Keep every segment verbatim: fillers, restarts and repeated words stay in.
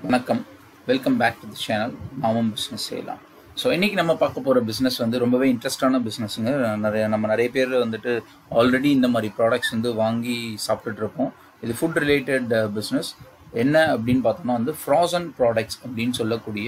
வணக்கம், welcome back to the channel நாமும் business செய்யலாம். ஸோ இன்றைக்கி நம்ம பார்க்க போகிற பிஸ்னஸ் வந்து ரொம்பவே இன்ட்ரெஸ்டான பிஸ்னஸுங்க. நிறைய நம்ம நிறைய பேர் வந்துட்டு ஆல்ரெடி இந்த மாதிரி ப்ராடக்ட்ஸ் வந்து வாங்கி சாப்பிட்டுட்ருக்கோம். இது ஃபுட் ரிலேட்டட் பிஸ்னஸ். என்ன அப்படின்னு பார்த்தோம்னா வந்து ஃப்ராசன் ப்ராடக்ட்ஸ் அப்படின்னு சொல்லக்கூடிய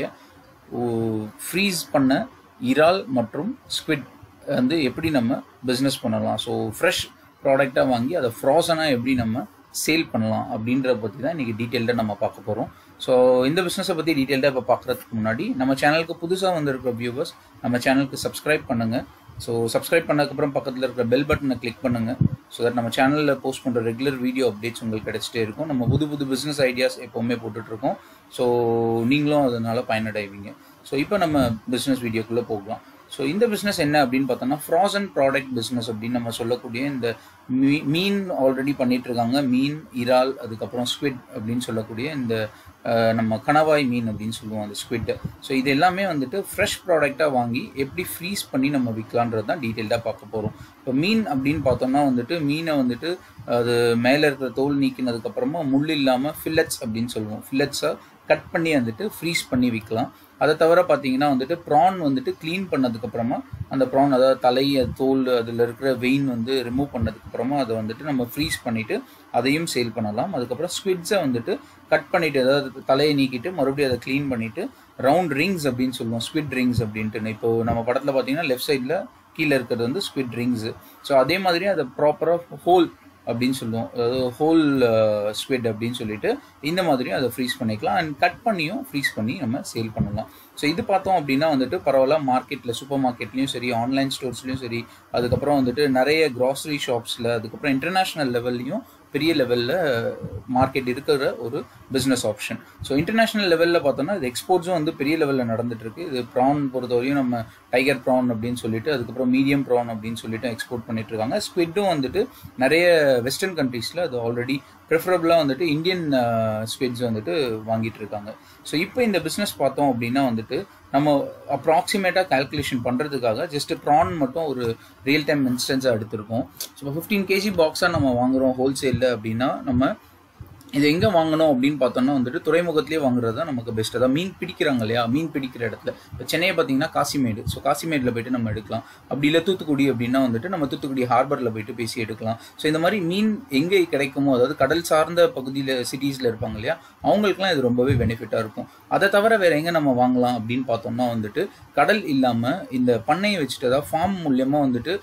ஃப்ரீஸ் பண்ண இறால் மற்றும் ஸ்குவிட் வந்து எப்படி நம்ம பிஸ்னஸ் பண்ணலாம். ஸோ ஃப்ரெஷ் ப்ராடக்டாக வாங்கி அதை ஃப்ராசனாக எப்படி நம்ம சேல் பண்ணலாம் அப்படின்றத பற்றி தான் இன்றைக்கி டீட்டெயில்டாக நம்ம பார்க்க போகிறோம். ஸோ இந்த பிஸ்னஸை பற்றி டீட்டெயில்டாக இப்போ பார்க்குறதுக்கு முன்னாடி நம்ம சேனலுக்கு புதுசாக வந்திருக்கிற வியூவர்ஸ் நம்ம சேனலுக்கு சப்ஸ்கிரைப் பண்ணுங்கள். ஸோ சப்ஸ்கிரைப் பண்ணதுக்கப்புறம் பக்கத்தில் இருக்கிற பெல் பட்டனை கிளிக் பண்ணுங்கள். ஸோ தட் நம்ம சேனலில் போஸ்ட் பண்ணுற ரெகுலர் வீடியோ அப்டேட்ஸ் உங்களுக்கு கிடச்சிட்டே இருக்கும். நம்ம புது புது பிஸ்னஸ் ஐடியாஸ் எப்போவுமே போட்டுட்ருக்கோம். ஸோ நீங்களும் அதனால் பயனடைவீங்க. ஸோ இப்போ நம்ம பிஸ்னஸ் வீடியோக்குள்ளே போகலாம். ஸோ இந்த பிஸ்னஸ் என்ன அப்படின்னு பார்த்தோம்னா ஃப்ராசன் ப்ராடக்ட் பிஸ்னஸ் அப்படின்னு நம்ம சொல்லக்கூடிய இந்த மீ மீன் ஆல்ரெடி பண்ணிகிட்ருக்காங்க. மீன், இறால், அதுக்கப்புறம் ஸ்குவிட் அப்படின்னு சொல்லக்கூடிய இந்த நம்ம கணவாய் மீன் அப்படின்னு சொல்லுவோம் அந்த ஸ்குவிட். ஸோ இது எல்லாமே வந்துட்டு ஃப்ரெஷ் ப்ராடக்டாக வாங்கி எப்படி ஃப்ரீஸ் பண்ணி நம்ம விற்கலான்றது தான் டீட்டெயில்டாக பார்க்க போகிறோம். இப்போ மீன் அப்படின்னு பார்த்தோம்னா வந்துட்டு மீனை வந்துட்டு அது மேலே இருக்கிற தோல் நீக்கினதுக்கப்புறமா முள் இல்லாமல் ஃபில்லட்ஸ் அப்படின்னு சொல்லுவோம். ஃபில்லட்ஸாக கட் பண்ணி வந்துட்டு ஃப்ரீஸ் பண்ணி விற்கலாம். அதை தவிர பார்த்தீங்கன்னா வந்துட்டு ப்ரான் வந்துட்டு க்ளீன் பண்ணதுக்கப்புறமா அந்த ப்ரான் அதாவது தலை, தோல், அதில் இருக்கிற வெயின் வந்து ரிமூவ் பண்ணதுக்கப்புறமா அதை வந்துட்டு நம்ம ஃப்ரீஸ் பண்ணிவிட்டு அதையும் சேல் பண்ணலாம். அதுக்கப்புறம் ஸ்குவிட்ஸை வந்துட்டு கட் பண்ணிவிட்டு அதாவது தலையை நீக்கிட்டு மறுபடியும் அதை க்ளீன் பண்ணிவிட்டு ரவுண்ட் ரிங்ஸ் அப்படின்னு சொல்லுவோம். ஸ்குவிட் ரிங்ஸ் அப்படின்ட்டு இப்போது நம்ம படத்தில் பார்த்தீங்கன்னா லெஃப்ட் சைடில் கீழே இருக்கிறது வந்து ஸ்குவிட் ரிங்ஸு. ஸோ அதே மாதிரி அதை ப்ராப்பராக ஹோல் அப்படின்னு சொல்லுவோம். அதாவது ஹோல் ஸ்குவிட் அப்படின்னு சொல்லிட்டு இந்த மாதிரியும் அதை ஃப்ரீஸ் பண்ணிக்கலாம். அண்ட் கட் பண்ணியும் ஃப்ரீஸ் பண்ணி நம்ம சேல் பண்ணலாம். ஸோ இது பார்த்தோம் அப்படின்னா வந்துட்டு பரவாயில்ல மார்க்கெட்டில், சூப்பர் மார்க்கெட்லேயும் சரி, ஆன்லைன் ஸ்டோர்ஸ்லையும் சரி, அதுக்கப்புறம் வந்துட்டு நிறைய க்ராசரி ஷாப்ஸில், அதுக்கப்புறம் இன்டர்நேஷ்னல் லெவல்லையும் பெரிய லெவலில் மார்க்கெட் இருக்கிற ஒரு பிஸ்னஸ் ஆப்ஷன். ஸோ இன்டர்நேஷ்னல் லெவலில் பார்த்தோம்னா இது எக்ஸ்போர்ட்ஸும் வந்து பெரிய லெவலில் நடந்துகிட்ருக்கு. இது ப்ரான் பொறுத்தவரையும் நம்ம டைகர் ப்ரான் அப்படின்னு சொல்லிட்டு, அதுக்கப்புறம் மீடியம் ப்ரான் அப்படின்னு சொல்லிட்டு எக்ஸ்போர்ட் பண்ணிட்டுருக்காங்க. ஸ்குவிட்டும் வந்துட்டு நிறைய வெஸ்டர்ன் கண்ட்ரீஸில் அது ஆல்ரெடி ப்ரிஃபரபுளாக வந்துட்டு இந்தியன் ஸ்குவிட்ஸ் வந்துட்டு வாங்கிட்டு இருக்காங்க. ஸோ இப்போ இந்த பிஸ்னஸ் பார்த்தோம் அப்படின்னா வந்துட்டு நம்ம அப்ராக்சிமேட்டாக கால்குலேஷன் பண்ணுறதுக்காக ஜஸ்ட் ப்ரான் மட்டும் ஒரு ரியல் டைம் இன்ஸ்டன்ஸாக எடுத்திருக்கோம். ஸோ ஃபிஃப்டீன் கேஜி பாக்ஸாக நம்ம வாங்குகிறோம் ஹோல்சேலில் அப்படின்னா நம்ம இது எங்கே வாங்கணும் அப்படின்னு பார்த்தோம்னா வந்துட்டு துறைமுகத்திலே வாங்குறது தான் நமக்கு பெஸ்ட். அதான் மீன் பிடிக்கிறாங்க இல்லையா, மீன் பிடிக்கிற இடத்துல இப்போ சென்னையை பார்த்தீங்கன்னா காசிமேடு. ஸோ காசிமேடில் போய்ட்டு நம்ம எடுக்கலாம். அப்படி இல்லை தூத்துக்குடி அப்படின்னா வந்துட்டு நம்ம தூத்துக்குடி ஹார்பரில் போய்ட்டு பேசி எடுக்கலாம். ஸோ இந்த மாதிரி மீன் எங்கே கிடைக்குமோ, அதாவது கடல் சார்ந்த பகுதியில் சிட்டிஸில் இருப்பாங்க இல்லையா, அவங்களுக்குலாம் இது ரொம்பவே பெனிஃபிட்டாக இருக்கும். அதை தவிர வேறு எங்கே நம்ம வாங்கலாம் அப்படின்னு பார்த்தோம்னா வந்துட்டு கடல் இல்லாமல் இந்த பண்ணையை வச்சுட்டு அதாவது ஃபார்ம் மூலியமாக வந்துட்டு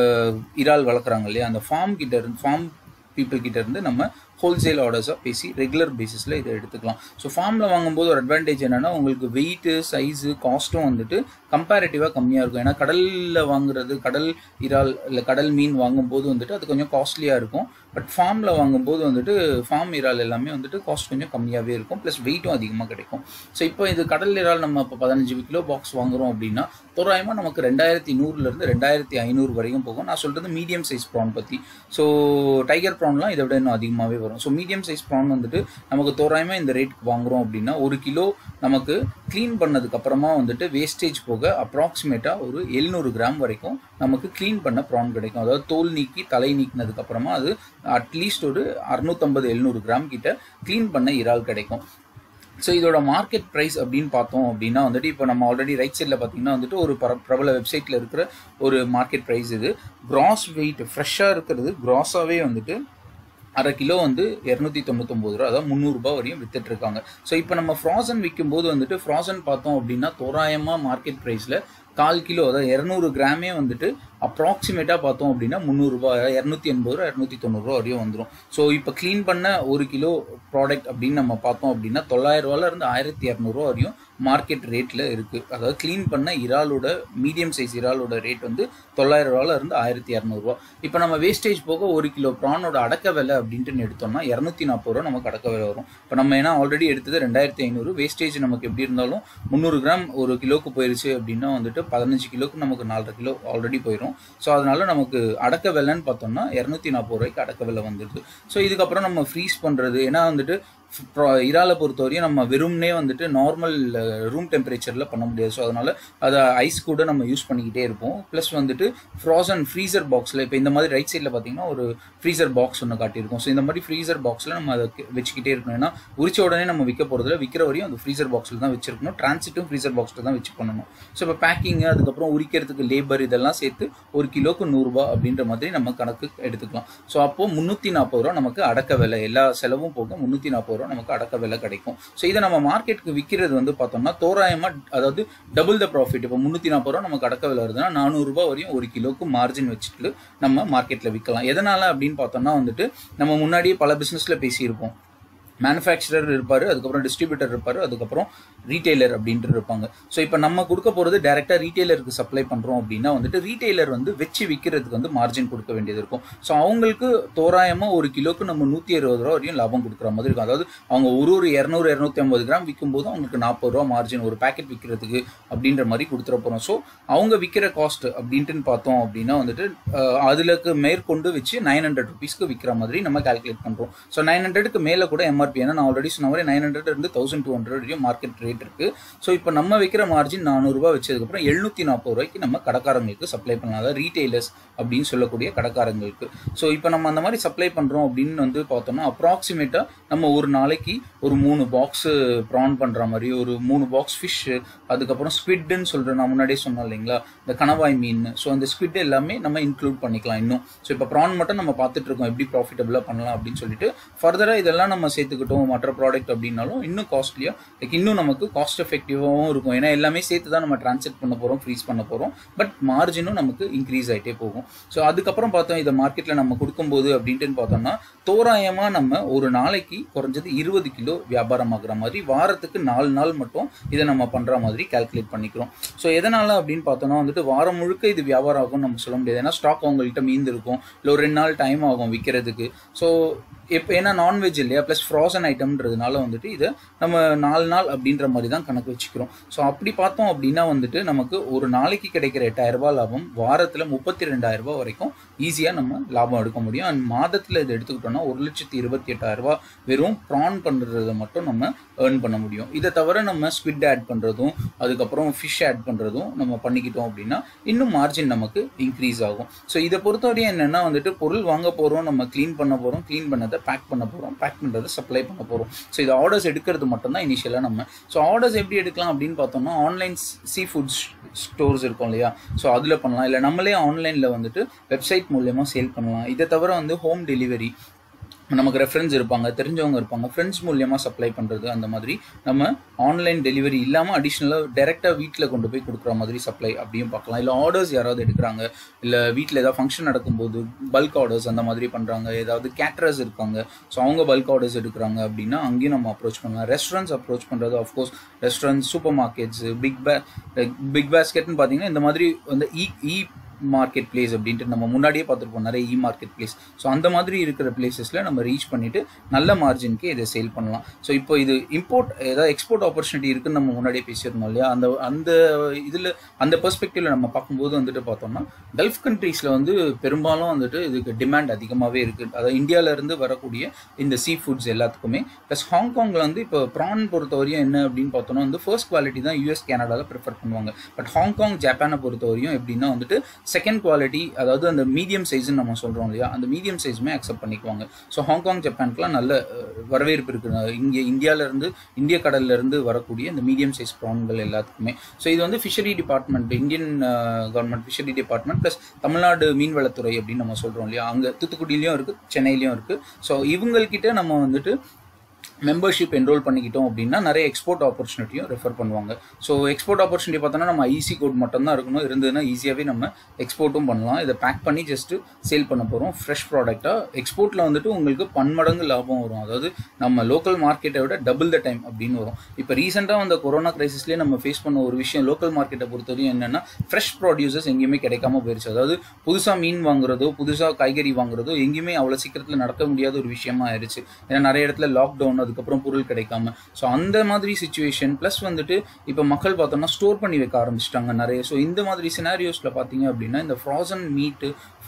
இறால் வளர்க்குறாங்க இல்லையா, அந்த ஃபார்ம் கிட்ட இருந்து ஃபார்ம் பீப்புள் கிட்ட இருந்து நம்ம ஹோல்சேல் ஆர்டர்ஸாக பேசி ரெகுலர் பேசிஸில் இதை எடுத்துக்கலாம். ஸோ ஃபார்மில் வாங்கும்போது ஒரு அட்வான்டேஜ் என்னென்னா உங்களுக்கு வெயிட்டு, சைஸு, காஸ்ட்டும் வந்துட்டு கம்பேரிட்டிவாக கம்மியாக இருக்கும். ஏன்னா கடலில் வாங்குறது, கடல் இறால் இல்லை கடல் மீன் வாங்கும்போது வந்துட்டு அது கொஞ்சம் காஸ்ட்லியாக இருக்கும். பட் ஃபார்மில் வாங்கும்போது வந்துட்டு ஃபார்ம் இறால் எல்லாமே வந்துட்டு காஸ்ட் கொஞ்சம் கம்மியாகவே இருக்கும், ப்ளஸ் வெயிட்டும் அதிகமாக கிடைக்கும். ஸோ இப்போ இது கடல் இறால் நம்ம இப்போ பதினஞ்சு கிலோ பாக்ஸ் வாங்குகிறோம் அப்படின்னா தோராயமாக நமக்கு ரெண்டாயிரத்தி நூறுலேருந்து ரெண்டாயிரத்தி ஐநூறு வரைக்கும் போகும். நான் சொல்கிறது மீடியம் சைஸ் ப்ரான் பற்றி. ஸோ டைகர் ப்ரான்லாம் இதை விட இன்னும் அதிகமாகவே வரும். ஸோ மீடியம் சைஸ் ப்ரான் வந்துட்டு நமக்கு தோராயமாக இந்த ரேட்டுக்கு வாங்குகிறோம் அப்படின்னா ஒரு கிலோ நமக்கு க்ளீன் பண்ணதுக்கப்புறமா வந்துட்டு வேஸ்டேஜ் போக அப்ராக்சிமேட்டாக ஒரு எழுநூறு கிராம் வரைக்கும் நமக்கு க்ளீன் பண்ண ப்ரான் கிடைக்கும். அதாவது தோல் நீக்கி தலை நீக்கினதுக்கப்புறமா அது அட்லீஸ்ட் ஒரு அறுநூற்றம்பது எழுநூறு கிராம் கிட்ட க்ளீன் பண்ண இறால் கிடைக்கும். ஸோ இதோட மார்க்கெட் ப்ரைஸ் அப்படின்னு பார்த்தோம் அப்படின்னா வந்துட்டு இப்போ நம்ம ஆல்ரெடி ரைட் சைடில் பார்த்தீங்கன்னா வந்துட்டு ஒரு பர பிரபல வெப்சைட்டில் இருக்கிற ஒரு மார்க்கெட் ப்ரைஸ் இது. கிராஸ் வெயிட் ஃப்ரெஷ்ஷாக இருக்கிறது கிராஸாகவே வந்துட்டு அரை கிலோ வந்து இரநூத்தி தொண்ணூத்தொம்பது ரூபா, அதாவது முந்நூறுரூபா வரையும் வித்துட்டு இருக்காங்க. ஸோ இப்போ நம்ம ஃப்ராசன் விற்கும்போது வந்துட்டு ஃப்ராசன் பார்த்தோம் அப்படின்னா தோராயமாக மார்க்கெட் ப்ரைஸில் கால் கிலோ அதாவது இரநூறு கிராமே வந்துட்டு அப்ராக்சிமேட்டாக பார்த்தோம் அப்படின்னா முந்நூறுரூபா, இரநூத்தி எண்பது ரூபா, இரநூத்தி தொண்ணூறுரூவா வரையும் வந்துடும். ஸோ இப்போ க்ளீன் பண்ண ஒரு கிலோ ப்ராடக்ட் அப்படின்னு நம்ம பார்த்தோம் அப்படின்னா தொள்ளாயிரம் ரூபாயிலேருந்து ஆயிரத்தி இரநூறுவா வரையும் மார்க்கெட் ரேட்டில் இருக்குது. அதாவது க்ளீன் பண்ண இறாலோட மீடியம் சைஸ் இறாலோட ரேட் வந்து தொள்ளாயிரம் ரூபாயிலேருந்து ஆயிரத்தி இரநூறுவா. இப்போ நம்ம வேஸ்டேஜ் போக ஒரு கிலோ ப்ரானோட அடக்க விலை அப்படின்ட்டு எடுத்தோம்னா இரநூத்தி நாற்பது ரூபா நமக்கு அடக்க விலை வரும். இப்போ நம்ம ஏன்னா ஆல்ரெடி எடுத்தது ரெண்டாயிரத்தி ஐநூறு, வேஸ்டேஜ் நமக்கு எப்படி இருந்தாலும் முந்நூறு கிராம் ஒரு கிலோக்கு போயிருச்சு அப்படின்னா வந்துட்டு பதினஞ்சு கிலோக்கு நமக்கு நாலரை கிலோ ஆல்ரெடி போயிடும். ஸோ அதனால நமக்கு அடக்க விலைன்னு பார்த்தோம்னா இரநூத்தி நாற்பது ரூபாய்க்கு அடக்க விலை வந்துடுது. ஸோ இதுக்கப்புறம் நம்ம ஃப்ரீஸ் பண்ணுறது, ஏன்னா வந்துட்டு இறாலை பொறுத்தவரையும் நம்ம வெறும்னே வந்துட்டு நார்மல் ரூம் டெம்பரேச்சரில் பண்ண முடியாது. ஸோ அதனால் அதை ஐஸ் கூட நம்ம யூஸ் பண்ணிக்கிட்டே இருப்போம். ப்ளஸ் வந்துட்டு ஃப்ரோசன் ஃப்ரீசர் பாக்ஸில் இப்போ இந்த மாதிரி ரைட் சைடில் பார்த்தீங்கன்னா ஒரு ஃப்ரீசர் பாக்ஸ் ஒன்று காட்டியிருக்கும். ஸோ இந்த மாதிரி ஃப்ரீசர் பாக்ஸில் நம்ம அதை வச்சுக்கிட்டே இருக்கணும். ஏன்னா உரிச்ச உடனே நம்ம விற்க போகிறதுல விற்கிற வரையும் அந்த ஃப்ரீசர் பாக்ஸில் தான் வச்சிருக்கணும். டிரான்சிட்டும் ஃப்ரீசர் பாக்ஸில் தான் வச்சு பண்ணணும். ஸோ இப்போ பேக்கிங், அதுக்கப்புறம் உரிக்கிறதுக்கு லேபர், இதெல்லாம் சேர்த்து ஒரு கிலோக்கு நூறுரூபா அப்படின்ற மாதிரி நம்ம கணக்கு எடுத்துக்கலாம். ஸோ அப்போது முந்நூற்றி நாற்பது ரூபா நமக்கு அடக்க விலை, எல்லா செலவும் போக முந்நூற்றி நாற்பது ரூபா நமக்கு அடக்க விலை கிடைக்கும். ஸோ இதை நம்ம மார்க்கெட்டுக்கு விற்கிறது வந்து பார்த்தோம்னா தோராயமாக, அதாவது டபுள் த ப்ராஃபிட். இப்போ முந்நூற்றி நாற்பது ரூபா நமக்கு அடக்க விலை வருதுன்னா நானூறுரூபா வரையும் ஒரு கிலோக்கு மார்ஜின் வச்சுட்டு நம்ம மார்க்கெட்டில் விற்கலாம். எதனால் அப்படின்னு பார்த்தோம்னா வந்துட்டு நம்ம முன்னாடியே பல பிஸ்னஸில் பேசியிருப்போம். மேனுஃபேக்சரர் இருப்பார், அதுக்கப்புறம் டிஸ்ட்ரிபியூட்டர் இருப்பார், அதுக்கப்புறம் ரீட்டைலர் அப்படின்ட்டு இருப்பாங்க. ஸோ இப்போ நம்ம கொடுக்க போகிறது டேரெக்டாக ரீட்டைலருக்கு சப்ளை பண்ணுறோம் அப்படின்னா வந்துட்டு ரீட்டைலர் வந்து வச்சு விற்கிறதுக்கு வந்து மார்ஜின் கொடுக்க வேண்டியது இருக்கும். ஸோ அவங்களுக்கு தோராயமாக ஒரு கிலோக்கு நம்ம நூற்றி அறுபது ரூபா வரையும் லாபம் கொடுக்குற மாதிரி இருக்கும். அதாவது அவங்க ஒரு ஒரு இரநூறு இரநூத்தி ஐம்பது கிராம் விற்கும் போது அவங்களுக்கு நாற்பது ரூபா மார்ஜின் ஒரு பேக்கெட் விற்கிறதுக்கு அப்படின்ற மாதிரி கொடுத்துட போகிறோம். ஸோ அவங்க விற்கிற காஸ்ட் அப்படின்ட்டுன்னு பார்த்தோம் அப்படின்னா வந்துட்டு அதுலக்கு மேற்கொண்டு வச்சு நைன் ஹண்ட்ரட் ருபீஸ்க்கு விற்கிற மாதிரி நம்ம கால்குலேட் பண்ணுறோம். ஸோ நைன் ஹண்ட்ரடுக்கு மேலே கூட எம்ஆர் ஏன்னா நான் ஆல்ரெடி சொன்ன மாதிரி நைன் ஹண்ட்ரட் இருந்து தௌசண்ட் டூ ஹண்ட்ரட் வரையும் மார்க்கெட் ரேட் இருக்கு. ஸோ இப்போ நம்ம வைக்கிற மார்ஜின் நானூறுரூவா வச்சதுக்கப்புறம் எழுநூத்தி நாற்பது ரூபாய்க்கு நம்ம கடைக்காரங்களுக்கு சப்ளை பண்ணலாம். அதாவது ரீட்டைலர்ஸ் அப்படின்னு சொல்லக்கூடிய கடைக்காரங்களுக்கு. ஸோ இப்போ நம்ம அந்த மாதிரி சப்ளை பண்ணுறோம் அப்படின்னு வந்து பார்த்தோம்னா அப்ராக்சிமேட்டாக நம்ம ஒரு நாளைக்கு ஒரு மூணு பாக்ஸ் ப்ரான் பண்ணுற மாதிரி, ஒரு மூணு பாக்ஸ் ஃபிஷ், அதுக்கப்புறம் ஸ்குவிட்னு சொல்கிற நான் முன்னாடியே சொன்னோம் இல்லைங்களா, இந்த கணவாய் மீன். ஸோ அந்த ஸ்குவிட் எல்லாமே நம்ம இன்க்ளூட் பண்ணிக்கலாம் இன்னும். ஸோ இப்போ ப்ரான் மட்டும் நம்ம பார்த்துட்டு இருக்கோம் எப்படி ப்ராஃபிட்டபுளாக பண்ணலாம் அப்படின்னு சொல்லிட்டு. ஃபர்தராக இதெல்லாம் நம்ம சேர்த்துக்கிட்டோம் மற்ற ப்ராடக்ட் அப்படின்னாலும் இன்னும் காஸ்ட்லியாக, லைக் இன்னும் நமக்கு காஸ்ட் எஃபெக்டிவாகவும் இருக்கும். ஏன்னா எல்லாமே சேர்த்து தான் நம்ம டிரான்ஸ்லேட் பண்ண போகிறோம், ஃப்ரீஸ் பண்ண போகிறோம். பட் மார்ஜினும் நமக்கு இன்க்ரீஸ் ஆகிட்டே போகும். ஸோ அதுக்கப்புறம் பார்த்தோம் இதை மார்க்கெட்டில் நம்ம கொடுக்கும்போது அப்படின்ட்டு பார்த்தோம்னா தோராயமாக நம்ம ஒரு நாளைக்கு குறைஞ்சது இருபது கிலோ வியாபாரம் ஆகுற மாதிரி, வாரத்துக்கு நாலு நாள் மட்டும் இதை நம்ம பண்ணுற மாதிரி கால்குலேட் பண்ணிக்கிறோம். ஸோ எதனால் அப்படின்னு பார்த்தோம்னா வந்துட்டு வாரம் முழுக்க இது வியாபாரம் ஆகும்னு நம்ம சொல்ல முடியாது. ஏன்னா ஸ்டாக் அவங்கள்ட்ட மீந்து இருக்கும், இல்லை ஒரு ரெண்டு நாள் டைம் ஆகும் விற்கிறதுக்கு. ஸோ இப்போ ஏன்னா நான்வெஜ் இல்லையா, ப்ளஸ் ஃப்ரோசன் ஐட்டம்ன்றதுனால வந்துட்டு இதை நம்ம நாலு நாள் அப்படின்ற மாதிரி தான் கணக்கு வச்சுக்கிறோம். ஸோ அப்படி பார்த்தோம் அப்படின்னா வந்துட்டு நமக்கு ஒரு நாளைக்கு கிடைக்கிற எட்டாயிரம் ரூபாய் லாபம் வாரத்தில் முப்பத்தி ரெண்டாயிரம் ரூபாய் வரைக்கும் ஈஸியாக நம்ம லாபம் எடுக்க முடியும். அண்ட் மாதத்தில் இதை எடுத்துக்கிட்டோம்னா ஒரு லட்சத்தி இருபத்தி எட்டாயிரம் ரூபாய் வெறும் ப்ரான் பண்ணுறதை மட்டும் நம்ம ஏர்ன் பண்ண முடியும். இதை தவிர நம்ம ஸ்குவிட் ஆட் பண்ணுறதும் அதுக்கப்புறம் ஃபிஷ் ஆட் பண்ணுறதும் நம்ம பண்ணிக்கிட்டோம் அப்படின்னா இன்னும் மார்ஜின் நமக்கு இன்க்ரீஸ் ஆகும். ஸோ இதை பொறுத்தவரையும் என்னென்னா வந்துட்டு பொருள் வாங்க போகிறோம், நம்ம க்ளீன் பண்ண போகிறோம், க்ளீன் பண்ணதை பேக் பண்ண போகிறோம், பேக் பண்ணுறதை சப்ளை பண்ண போகிறோம். ஸோ இது ஆர்டர்ஸ் எடுக்கிறது மட்டும்தான் இனிஷியலாக நம்ம. ஸோ ஆர்டர்ஸ் எப்படி எடுக்கலாம் அப்படின்னு பார்த்தோம்னா ஆன்லைன் சீ ஃபுட் ஸ்டோர்ஸ் இருக்கும் இல்லையா, ஸோ அதில் பண்ணலாம். இல்லை நம்மளே ஆன்லைனில் வந்துட்டு வெப்சைட் மூலமா சேல் பண்ணலாம். இதை தவிர வந்து ஹோம் டெலிவரி, நமக்கு ரெஃபரன்ஸ் இருப்பாங்க, தெரிஞ்சவங்க இருப்பாங்க, ஃப்ரெண்ட்ஸ் மூலியமாக சப்ளை பண்ணுறது, அந்த மாதிரி நம்ம ஆன்லைன் டெலிவரி இல்லாமல் அடிஷ்னலாக டேரெக்டாக வீட்டில் கொண்டு போய் கொடுக்குற மாதிரி சப்ளை அப்படியும் பார்க்கலாம். இல்லை ஆர்டர்ஸ் யாராவது எடுக்கிறாங்க, இல்லை வீட்டில் ஏதாவது ஃபங்க்ஷன் நடக்கும்போது பல்க் ஆர்டர்ஸ் அந்த மாதிரி பண்ணுறாங்க, ஏதாவது கேட்டரர்ஸ் இருக்காங்க, ஸோ அவங்க பல்க் ஆர்டர்ஸ் எடுக்கிறாங்க அப்படின்னா அங்கேயும் நம்ம அப்ரோச் பண்ணலாம். ரெஸ்டாரண்ட்ஸ் அப்ரோச் பண்ணுறது, of course restaurants, supermarkets, Big பே பிக் பேஸ்கெட்னு பார்த்தீங்கன்னா இந்த மாதிரி வந்து இ இ மார்க்கெட் பிளேஸ் அப்படின்ட்டு நம்ம முன்னாடியே பார்த்துருப்போம் நிறைய இ மார்க்கெட் பிளேஸ். ஸோ அந்த மாதிரி இருக்கிற பிளேசஸில் நம்ம ரீச் பண்ணிவிட்டு நல்ல மார்ஜினுக்கு இதை சேல் பண்ணலாம். ஸோ இப்போ இது இம்போர்ட் ஏதாவது எக்ஸ்போர்ட் ஆப்பர்ச்சுனிட்டி இருக்குன்னு நம்ம முன்னாடியே பேசியிருந்தோம் இல்லையா, அந்த அந்த இதில் அந்த பெர்ஸ்பெக்டிவில் நம்ம பார்க்கும்போது வந்துட்டு பார்த்தோம்னா கல்ஃப் கண்ட்ரீஸில் வந்து பெரும்பாலும் வந்துட்டு இதுக்கு டிமாண்ட் அதிகமாகவே இருக்குது. அதாவது இந்தியாவிலேருந்து வரக்கூடிய இந்த சீ ஃபுட்ஸ் எல்லாத்துக்குமே. ப்ளஸ் ஹாங்காங்கில் வந்து இப்போ ப்ரான் பொறுத்தவரையும் என்ன அப்படின்னு பார்த்தோம்னா வந்து ஃபர்ஸ்ட் குவாலிட்டி தான் யூஎஸ் கேனடாவில் ப்ரிஃபர் பண்ணுவாங்க. பட் ஹாங்காங் ஜப்பானை பொறுத்தவரையும் எப்படின்னா வந்துட்டு செகண்ட் குவாலிட்டி, அதாவது அந்த மீடியம் சைஸ்ன்னு நம்ம சொல்கிறோம் இல்லையா, அந்த மீடியம் சைஸுமே அக்செப்ட் பண்ணிக்குவாங்க. ஸோ ஹாங்காங் ஜப்பானுக்குலாம் நல்ல வரவேற்பு இருக்குது. இங்கே இந்தியாவிலேருந்து இந்திய கடல்லேருந்து வரக்கூடிய இந்த மீடியம் சைஸ் ப்ரான்கள் எல்லாத்துக்குமே. ஸோ இது வந்து fishery department, Indian government fishery department plus Tamil Nadu மீன்வளத்துறை அப்படின்னு நம்ம சொல்கிறோம் இல்லையா, அங்கே தூத்துக்குடியிலையும் இருக்குது, சென்னையிலையும் இருக்குது. ஸோ இவங்கள்கிட்ட நம்ம வந்துட்டு மெம்பர்ஷிப் என்ரோல் பண்ணிக்கிட்டோம் அப்படின்னா நிறைய எக்ஸ்போர்ட் ஆப்பர்ச்சுனிட்டியும் ரெஃபர் பண்ணுவாங்க. ஸோ எக்ஸ்போர்ட் ஆப்பர்ச்சுனிட்டி பார்த்தோன்னா நம்ம ஐசி கோட் மட்டும் தான் இருக்கணும், இருந்ததுன்னா ஈஸியாகவே நம்ம எக்ஸ்போர்ட்டும் பண்ணலாம். இதை பேக் பண்ணி ஜஸ்ட்டு சேல் பண்ண போகிறோம் ஃப்ரெஷ் ப்ராடக்டாக. எக்ஸ்போர்ட்டில் வந்துட்டு உங்களுக்கு பன்மடங்கு லாபம் வரும். அதாவது நம்ம லோக்கல் மார்க்கெட்டை விட டபுள் த டைம் அப்படின்னு வரும். இப்போ ரீசெண்டாக வந்த கொரோனா கிரைசிஸ்லேயே நம்ம ஃபேஸ் பண்ண ஒரு விஷயம் லோக்கல் மார்க்கெட்டை பொறுத்தவரையும் என்னென்னா ஃப்ரெஷ் ப்ராடியூசர்ஸ் எங்கேயுமே கிடைக்காம போயிடுச்சு. அதாவது புதுசாக மீன் வாங்குறதோ புதுசாக காய்கறி வாங்குறதோ எங்கேயுமே அவ்வளோ சீக்கிரத்தில் நடக்க முடியாத ஒரு விஷயமா ஆயிடுச்சு. ஏன்னா நிறைய இடத்துல லாக்டவுன், அதுக்கப்புறம் பொருள் கிடைக்காம. ஸோ அந்த மாதிரி சிச்சுவேஷன் ப்ளஸ் வந்துட்டு இப்போ மக்கள் பார்த்தோம்னா ஸ்டோர் பண்ணி வைக்க ஆரம்பிச்சிட்டாங்க நிறைய. ஸோ இந்த மாதிரி சினாரியோஸில் பார்த்தீங்க அப்படின்னா இந்த ஃப்ரோசன் மீட்டு,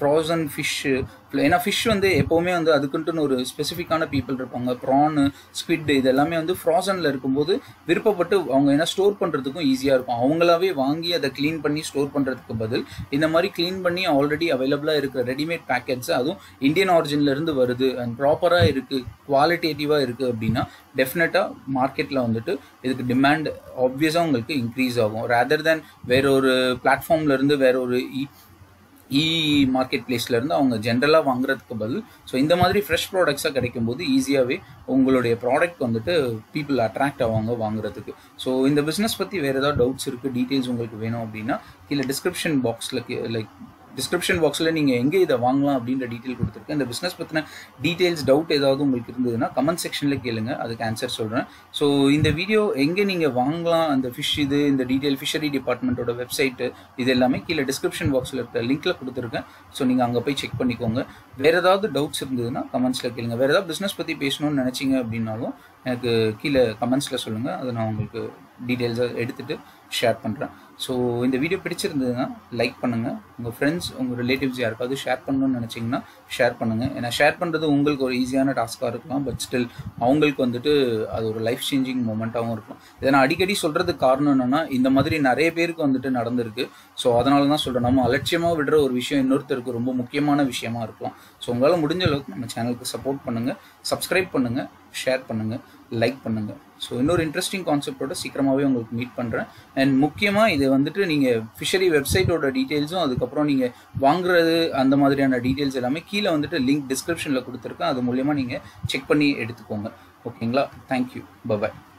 ஃப்ரோசன் ஃபிஷ்ஷு, ஏன்னா ஃபிஷ் வந்து எப்போவுமே வந்து அதுக்குன்ட்டுன்னு ஒரு ஸ்பெசிஃபிக்கான பீப்புள் இருப்பாங்க. ப்ரானு, ஸ்குவிட் இது எல்லாமே வந்து ஃப்ரோசனில் இருக்கும்போது விருப்பப்பட்டு அவங்க ஏன்னா ஸ்டோர் பண்ணுறதுக்கும் ஈஸியாக இருக்கும். அவங்களாவே வாங்கி அதை க்ளீன் பண்ணி ஸ்டோர் பண்ணுறதுக்கு பதில் இந்த மாதிரி க்ளீன் பண்ணி ஆல்ரெடி அவைலபிளாக இருக்கிற ரெடிமேட் பேக்கெட்ஸ், அதுவும் இந்தியன் ஆரிஜின்லேருந்து வருது அண்ட் ப்ராப்பராக இருக்குது, குவாலிட்டேட்டிவாக இருக்குது அப்படின்னா டெஃபினட்டாக மார்க்கெட்டில் வந்துட்டு இதுக்கு டிமாண்ட் ஆப்வியஸாக உங்களுக்கு இன்க்ரீஸ் ஆகும். ரேதர் தேன் வேற ஒரு பிளாட்ஃபார்ம்லேருந்து வேற ஒரு இ மார்க்கெட் பிளேஸ்லேருந்து அவங்க ஜென்ரலாக வாங்குறதுக்கு பதில் ஸோ இந்த மாதிரி ஃப்ரெஷ் ப்ராடக்ட்ஸாக கிடைக்கும் போது ஈஸியாகவே உங்களுடைய ப்ராடக்ட் வந்துட்டு பீப்புள் அட்ராக்ட் ஆவாங்க வாங்குறதுக்கு. ஸோ இந்த பிஸ்னஸ் பற்றி வேறு ஏதாவது டவுட்ஸ் இருக்குது, டீட்டெயில்ஸ் உங்களுக்கு வேணும் அப்படின்னா கீழே டிஸ்கிரிப்ஷன் பாக்ஸில் லைக் டிஸ்கிரிப்ஷன் பாக்ஸில் நீங்கள் எங்கே இதை வாங்கலாம் அப்படின்ற டீட்டெயில் கொடுத்துருக்கேன். இந்த பிஸ்னஸ் பற்றின டீட்டெயில்ஸ் டவுட் ஏதாவது உங்களுக்கு இருந்ததுன்னா கமெண்ட் செக்ஷனில் கேளுங்க, அதுக்கு ஆன்சர் சொல்கிறேன். ஸோ இந்த வீடியோ எங்கே நீங்கள் வாங்கலாம் அந்த ஃபிஷ் இது இந்த டீட்டெயில் ஃபிஷரி டிபார்ட்மெண்ட்டோட வெப்சைட்டு இது எல்லாமே கீழே டிஸ்கிரிப்ஷன் பாக்ஸில் இருக்க லிங்க்கில் கொடுத்துருக்கேன். ஸோ நீங்கள் அங்கே போய் செக் பண்ணிக்கோங்க. வேறு ஏதாவது டவுட்ஸ் இருந்ததுன்னா கமெண்ட்ஸில் கேளுங்க. வேறு ஏதாவது பிஸ்னஸ் பற்றி பேசணும்னு நினச்சிங்க அப்படின்னாலும் எனக்கு கீழே கமெண்ட்ஸில் சொல்லுங்கள், அதை நான் உங்களுக்கு டீட்டெயில்ஸாக எடுத்துகிட்டு ஷேர் பண்ணுறேன். ஸோ இந்த வீடியோ பிடிச்சிருந்ததுன்னா லைக் பண்ணுங்கள், உங்கள் ஃப்ரெண்ட்ஸ் உங்கள் ரிலேட்டிவ்ஸ் யாருக்காவது ஷேர் பண்ணணும்னு நினச்சிங்கன்னா ஷேர் பண்ணுங்கள். ஏன்னா ஷேர் பண்ணுறது உங்களுக்கு ஒரு ஈஸியான டாஸ்க்காக இருக்கலாம், பட் ஸ்டில் அவங்களுக்கு வந்துட்டு அது ஒரு லைஃப் சேஞ்சிங் மூமெண்ட்டாகவும் இருக்கும். இதை நான் அடிக்கடி சொல்கிறதுக்கு காரணம் என்னென்னா இந்த மாதிரி நிறைய பேருக்கு வந்துட்டு நடந்திருக்கு. ஸோ அதனால தான் சொல்கிறேன், நம்ம அலட்சியமாக விடுற ஒரு விஷயம் இன்னொருத்தருக்கு ரொம்ப முக்கியமான விஷயமா இருக்கலாம். ஸோ உங்களால் முடிஞ்ச அளவுக்கு நம்ம சேனலுக்கு சப்போர்ட் பண்ணுங்கள், சப்ஸ்கிரைப் பண்ணுங்கள், ஷேர் பண்ணுங்கள், லைக் பண்ணுங்கள். ஸோ இன்னொரு இன்ட்ரெஸ்டிங் கான்செப்டோட சீக்கிரமாகவே உங்களுக்கு மீட் பண்ணுறேன். அண்ட் முக்கியமாக இது வந்துட்டு நீங்கள் ஃபிஷரி வெப்சைட்டோட டீட்டெயில்ஸும் அதுக்கப்புறம் நீங்கள் வாங்குறது அந்த மாதிரியான டீட்டெயில்ஸ் எல்லாமே கீழே வந்துட்டு லிங்க் டிஸ்கிரிப்ஷனில் கொடுத்துருக்கேன், அது மூலயமா நீங்கள் செக் பண்ணி எடுத்துக்கோங்க. ஓகேங்களா? தேங்க்யூ, பை பாய்.